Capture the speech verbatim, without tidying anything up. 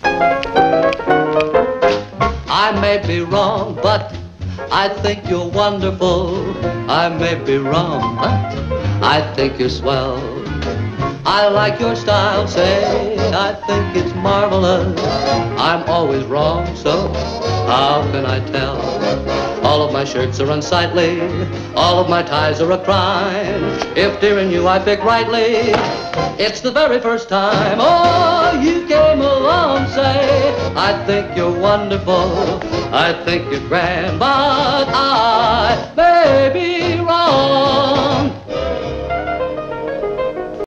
I may be wrong, but I think you're wonderful. I may be wrong, but I think you're swell. I like your style, say, I think it's marvelous. I'm always wrong, so how can I tell? All of my shirts are unsightly, all of my ties are a crime. If dear in you I pick rightly, it's the very first time. Oh, you came along, say, I think you're wonderful, I think you're grand, but I may be wrong.